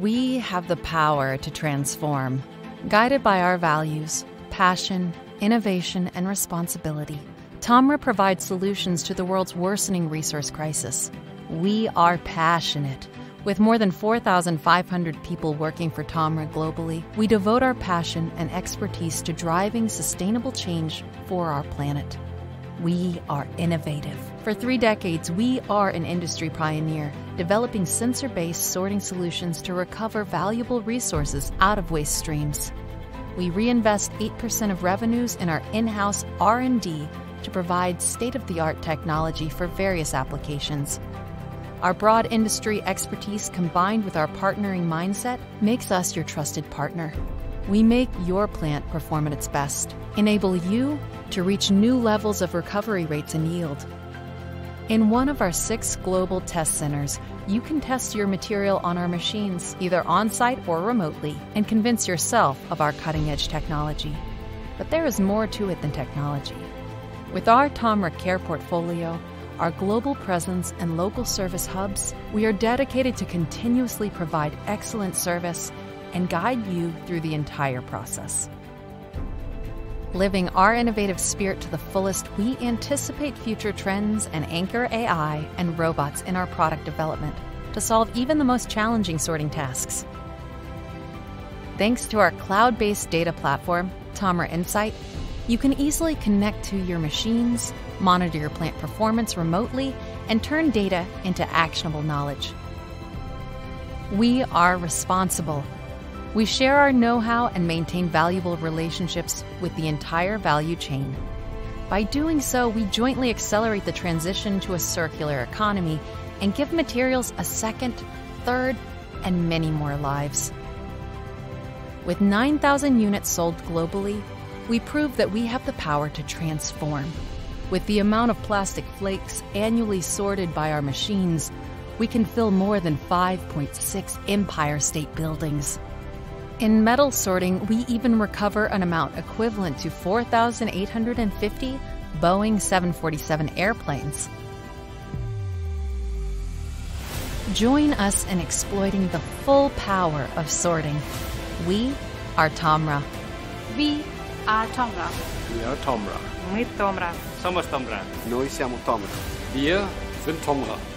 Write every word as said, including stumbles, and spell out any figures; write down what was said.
We have the power to transform. Guided by our values, passion, innovation, and responsibility, TOMRA provides solutions to the world's worsening resource crisis. We are passionate. With more than four thousand five hundred people working for TOMRA globally, we devote our passion and expertise to driving sustainable change for our planet. We are innovative. For three decades, we are an industry pioneer, developing sensor-based sorting solutions to recover valuable resources out of waste streams. We reinvest eight percent of revenues in our in-house R and D to provide state-of-the-art technology for various applications. Our broad industry expertise combined with our partnering mindset makes us your trusted partner. We make your plant perform at its best, enable you to reach new levels of recovery rates and yield. In one of our six global test centers, you can test your material on our machines, either on-site or remotely, and convince yourself of our cutting-edge technology. But there is more to it than technology. With our TOMRA Care portfolio, our global presence and local service hubs, we are dedicated to continuously provide excellent service and guide you through the entire process. Living our innovative spirit to the fullest, we anticipate future trends and anchor A I and robots in our product development to solve even the most challenging sorting tasks. Thanks to our cloud-based data platform, TOMRA Insight, you can easily connect to your machines, monitor your plant performance remotely, and turn data into actionable knowledge. We are responsible. We share our know-how and maintain valuable relationships with the entire value chain. By doing so, we jointly accelerate the transition to a circular economy and give materials a second, third, and many more lives. With nine thousand units sold globally, we prove that we have the power to transform. With the amount of plastic flakes annually sorted by our machines, we can fill more than five point six Empire State Buildings. In metal sorting, we even recover an amount equivalent to four thousand eight hundred fifty Boeing seven forty-seven airplanes. Join us in exploiting the full power of sorting. We are TOMRA. Vi är TOMRA. Vi är TOMRA. Noi TOMRA. Somos TOMRA. Noi siamo TOMRA. Wir sind TOMRA.